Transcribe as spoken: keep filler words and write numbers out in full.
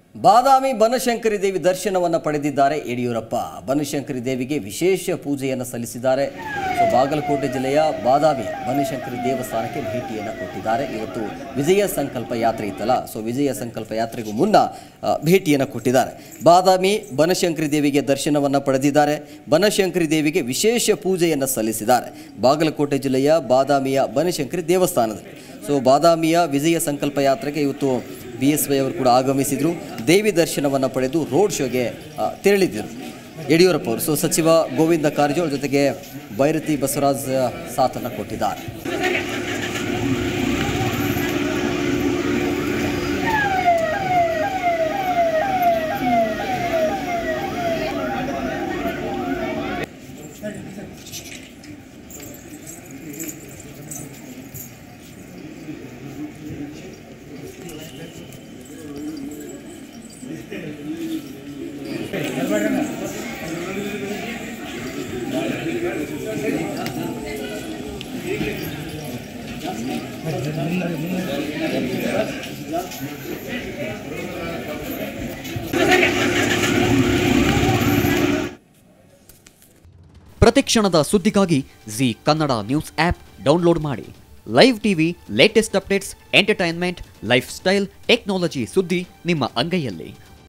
ಬಾದಾಮಿ ಬನಶಂಕರಿ ದೇವಿ ದರ್ಶನವನ್ನು ಪಡೆದಿದ್ದಾರೆ ಯಡಿಯೂರಪ್ಪ. ಬನಶಂಕರಿ ದೇವಿಗೆ ವಿಶೇಷ ಪೂಜೆಯನ್ನು ಸಲ್ಲಿಸಿದ್ದಾರೆ. ಸೊ ಬಾಗಲಕೋಟೆ ಜಿಲ್ಲೆಯ ಬಾದಾಮಿ ಬನಶಂಕರಿ ದೇವಸ್ಥಾನಕ್ಕೆ ಭೇಟಿಯನ್ನು ಕೊಟ್ಟಿದ್ದಾರೆ. ಇವತ್ತು ವಿಜಯ ಸಂಕಲ್ಪ ಯಾತ್ರೆ ಇತ್ತಲ್ಲ, ಸೊ ವಿಜಯ ಸಂಕಲ್ಪ ಯಾತ್ರೆಗೂ ಮುನ್ನ ಭೇಟಿಯನ್ನು ಕೊಟ್ಟಿದ್ದಾರೆ. ಬಾದಾಮಿ ಬನಶಂಕರಿ ದೇವಿಗೆ ದರ್ಶನವನ್ನು ಪಡೆದಿದ್ದಾರೆ. ಬನಶಂಕರಿ ದೇವಿಗೆ ವಿಶೇಷ ಪೂಜೆಯನ್ನು ಸಲ್ಲಿಸಿದ್ದಾರೆ ಬಾಗಲಕೋಟೆ ಜಿಲ್ಲೆಯ ಬಾದಾಮಿಯ ಬನಶಂಕರಿ ದೇವಸ್ಥಾನದಲ್ಲಿ. ಸೊ ಬಾದಾಮಿಯ ವಿಜಯ ಸಂಕಲ್ಪ ಯಾತ್ರೆಗೆ ಇವತ್ತು ಬಿ ಎಸ್ ವೈ ಅವರು ಕೂಡ ಆಗಮಿಸಿದರು. ದೇವಿ ದರ್ಶನವನ್ನು ಪಡೆದು ರೋಡ್ ಶೋಗೆ ತೆರಳಿದ್ದರು ಯಡಿಯೂರಪ್ಪ ಅವರು. ಸೊ ಸಚಿವ ಗೋವಿಂದ ಕಾರಜೋಳ ಜೊತೆಗೆ ಬೈರತಿ ಬಸವರಾಜ್ ಸಾಥನ್ನು ಕೊಟ್ಟಿದ್ದಾರೆ. ಪ್ರತಿಕ್ಷಣದ ಸುದ್ದಿಗಾಗಿ Zee Kannada news app download ಮಾಡಿ. Live TV, latest updates, entertainment, lifestyle, technology ಸುದ್ದಿ ನಿಮ್ಮ ಅಂಗೈಯಲ್ಲಿ.